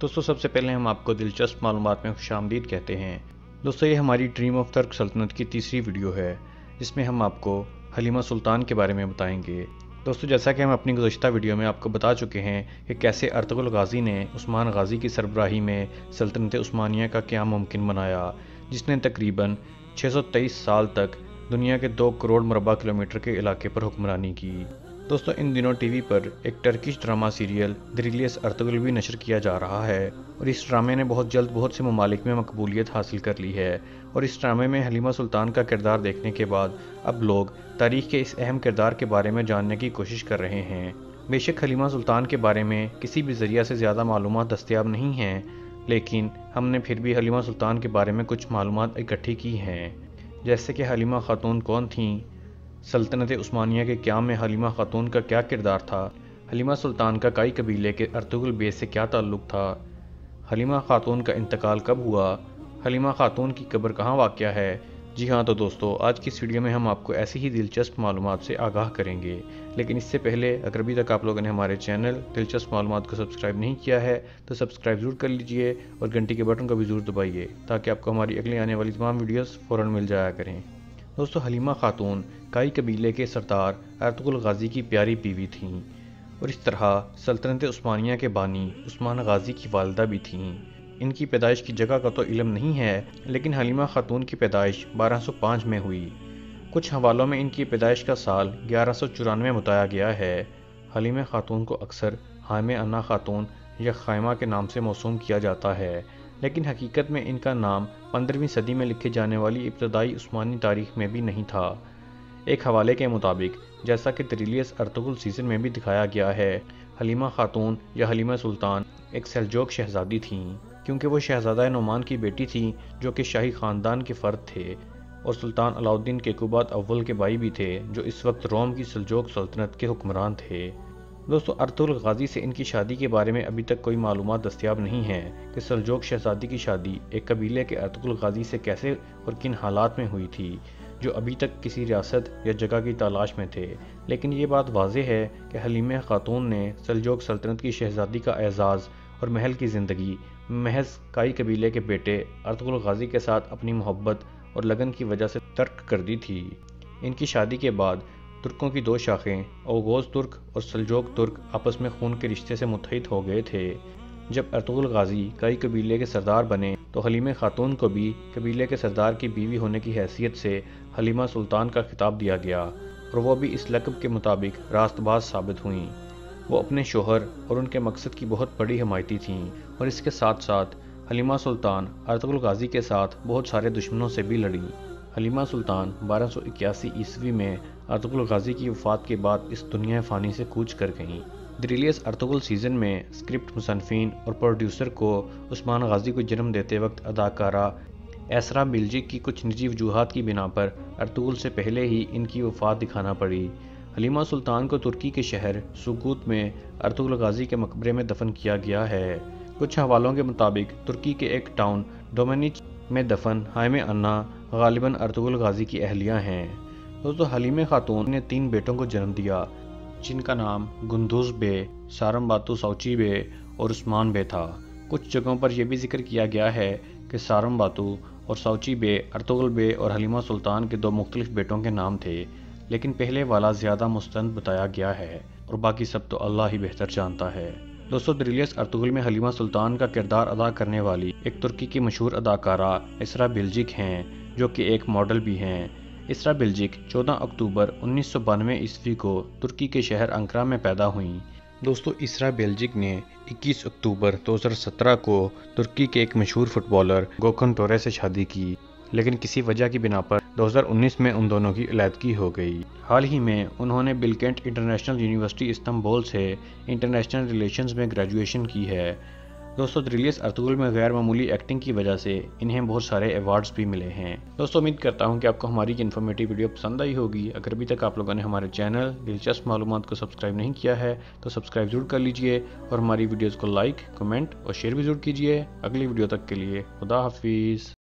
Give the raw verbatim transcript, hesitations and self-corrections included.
دوستو سب سے پہلے ہم آپ کو دلچسپ معلومات میں خوش آمدید کہتے ہیں۔ دوستو یہ ہماری ڈریم آف ترک سلطنت کی تیسری ویڈیو ہے جس میں ہم آپ کو حلیمہ سلطان کے بارے میں بتائیں گے۔ دوستو جیسا کہ ہم اپنی گزشتہ ویڈیو میں آپ کو بتا چکے ہیں کہ کیسے ارطغرل غازی نے عثمان غازی کی سربراہی میں سلطنت عثمانیہ کا قیام ممکن بنایا، جس نے تقریباً چھ سو تیئیس سال تک دنیا کے دو کروڑ مربع کلومیٹر کے علاقے پر حکمرانی کی۔ دوستو ان دنوں ٹی وی پر ایک Turkish drama serial Dirilis Ertugrul بھی نشر کیا جا رہا ہے اور اس ڈرامے نے بہت جلد بہت سے ممالک میں مقبولیت حاصل کر لی ہے، اور اس ڈرامے میں حلیمہ سلطان کا کردار دیکھنے کے بعد اب لوگ تاریخ کے اس اہم کردار کے بارے میں جاننے کی کوشش کر رہے ہیں۔ بے شک حلیمہ سلطان کے بارے میں کسی بھی ذریعہ سے زیادہ معلومات دستیاب نہیں ہیں، لیکن ہم نے پھر بھی حلیمہ سلطان کے بارے میں کچھ معلومات اکٹھی کی ہیں، جیسے کہ حلیمہ خاتون کون تھیں، سلطنت عثمانیہ کے قیام میں حلیمہ خاتون کا کیا کردار تھا، حلیمہ سلطان کا کائی قبیلے کے ارطغرل بیس سے کیا تعلق تھا، حلیمہ خاتون کا انتقال کب ہوا، حلیمہ خاتون کی قبر کہاں واقع ہے۔ جی ہاں تو دوستو آج کی اس ویڈیو میں ہم آپ کو ایسی ہی دلچسپ معلومات سے آگاہ کریں گے، لیکن اس سے پہلے اگر ابھی تک آپ لوگوں نے ہمارے چینل دلچسپ معلومات کو سبسکرائب نہیں کیا ہے تو سبسکرائب ضرور کر لیجئے اور گھنٹی کے بٹن کو بھی ضرور دبائیے تاکہ آپ کو ہماری اگلی آنے والی تمام ویڈیوز فوراً مل جایا کریں۔ دوستو حلیمہ خاتون کائی قبیلے کے سردار ارطغرل غازی کی پیاری بیوی تھیں اور اس طرح سلطنت عثمانیہ کے بانی عثمان غازی کی والدہ بھی تھیں۔ ان کی پیدائش کی جگہ کا تو علم نہیں ہے، لیکن حلیمہ خاتون کی پیدائش بارہ سو پانچ میں ہوئی۔ کچھ حوالوں میں ان کی پیدائش کا سال گیارہ سو چورانوے بتایا گیا ہے۔ حلیمہ خاتون کو اکثر خائمہ انا خاتون یا خائمہ کے نام سے موسوم کیا جاتا ہے، لیکن حقیقت میں ان کا نام پندرہویں صدی میں لکھے جانے والی ابتدائی عثمانی تاریخ میں بھی نہیں تھا۔ ایک حوالے کے مطابق، جیسا کہ دریلیس ارطغرل سیزن میں بھی دکھایا گیا ہے، حلیمہ خاتون یا حلیمہ سلطان ایک سلجوق شہزادی تھیں، کیونکہ وہ شہزادہ نعمان کی بیٹی تھیں جو کہ شاہی خاندان کے فرد تھے اور سلطان علاؤالدین کیقوباد اول کے بھائی بھی تھے جو اس وقت روم کی سلجوق سلطنت کے حکمران تھے۔ دوستو ارطغرل غازی سے ان کی شادی کے بارے میں ابھی تک کوئی معلومات دستیاب نہیں ہے کہ سلجوق شہزادی کی شادی ایک قبیلے کے ارطغرل غازی سے کیسے اور کن حالات میں ہوئی تھی، جو ابھی تک کسی ریاست یا جگہ کی تلاش میں تھے، لیکن یہ بات واضح ہے کہ حلیمہ خاتون نے سلجوق سلطنت کی شہزادی کا اعزاز اور محل کی زندگی محض کائی قبیلے کے بیٹے ارطغرل غازی کے ساتھ اپنی محبت اور لگن کی وجہ سے ترک کر دی تھی۔ ان کی شادی کے بعد ترکوں کی دو شاخیں اوغوز ترک اور سلجوق ترک آپس میں خون کے رشتے سے متحد ہو گئے تھے۔ جب ارطغرل غازی کائی قبیلے کے سردار بنے تو حلیمہ خاتون کو بھی قبیلے کے سردار کی بیوی ہونے کی حیثیت سے حلیمہ سلطان کا خطاب دیا گیا اور وہ بھی اس لقب کے مطابق راست باز ثابت ہوئیں۔ وہ اپنے شوہر اور ان کے مقصد کی بہت بڑی حمایتی تھیں اور اس کے ساتھ ساتھ حلیمہ سلطان ارطغرل غازی کے ساتھ بہت سارے دشمنوں سے بھی لڑیں۔ حلیمہ سلطان بارہ سو اکیاسی عیسوی میں ارطغرل غازی کی وفات کے بعد اس دنیا فانی سے کوچ کر گئیں۔ دریلیس ارطغرل سیزن میں اسکرپٹ مصنفین اور پروڈیوسر کو عثمان غازی کو جنم دیتے وقت اداکارہ ایسرا بیلجک کی کچھ نجی وجوہات کی بنا پر ارطغرل سے پہلے ہی ان کی وفات دکھانا پڑی۔ حلیمہ سلطان کو ترکی کے شہر سوگوت میں ارطغرل غازی کے مقبرے میں دفن کیا گیا ہے۔ کچھ حوالوں کے مطابق ترکی کے ایک ٹاؤن ڈومینیچ میں دفن خائمہ انا غالباً ارطغرل غازی کی اہلیہ ہیں۔ دوستو حلیمہ خاتون نے تین بیٹوں کو جنم دیا جن کا نام گندوز بے، سارم باتو سوچی بے اور عثمان بے تھا۔ کچھ جگہوں پر یہ بھی ذکر کیا گیا ہے کہ سارم باتو اور سوچی بے ارطغرل بے اور حلیمہ سلطان کے دو مختلف بیٹوں کے نام تھے، لیکن پہلے والا زیادہ مستند بتایا گیا ہے اور باقی سب تو اللہ ہی بہتر جانتا ہے۔ دوستو دریلیس ارطغرل میں حلیمہ سلطان کا کردار ادا کرنے والی ایک ترکی کی مشہور اداکارہ ایسرا بیلجک ہیں جو کہ ایک ماڈل بھی ہیں۔ ایسرا بیلجک چودہ اکتوبر انیس سو بانوے عیسوی کو ترکی کے شہر انقرہ میں پیدا ہوئیں۔ دوستو ایسرا بیلجک نے اکیس اکتوبر دو ہزار سترہ کو ترکی کے ایک مشہور فٹ بالر گوکن ٹورے سے شادی کی، لیکن کسی وجہ کی بنا پر دو ہزار انیس میں ان دونوں کی علیحدگی ہو گئی۔ حال ہی میں انہوں نے بلکینٹ انٹرنیشنل یونیورسٹی استنبول سے انٹرنیشنل ریلیشنز میں گریجویشن کی ہے۔ دوستو دریلیس ارطغرل میں غیر معمولی ایکٹنگ کی وجہ سے انہیں بہت سارے ایوارڈز بھی ملے ہیں۔ دوستو امید کرتا ہوں کہ آپ کو ہماری انفارمیٹیو ویڈیو پسند آئی ہوگی۔ اگر ابھی تک آپ لوگوں نے ہمارے چینل دلچسپ معلومات کو سبسکرائب نہیں کیا ہے تو سبسکرائب ضرور کر لیجئے اور ہماری ویڈیوز کو لائک، کمنٹ اور شیئر بھی ضرور کیجئے۔ اگلی ویڈیو تک کے لیے خدا حافظ۔